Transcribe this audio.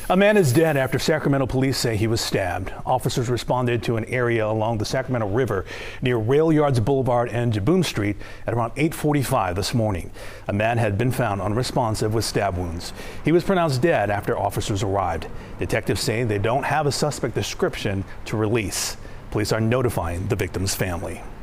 A man is dead after Sacramento police say he was stabbed. Officers responded to an area along the Sacramento River near Railyards Boulevard and Jibboom Street at around 8:45 this morning. A man had been found unresponsive with stab wounds. He was pronounced dead after officers arrived. Detectives say they don't have a suspect description to release. Police are notifying the victim's family.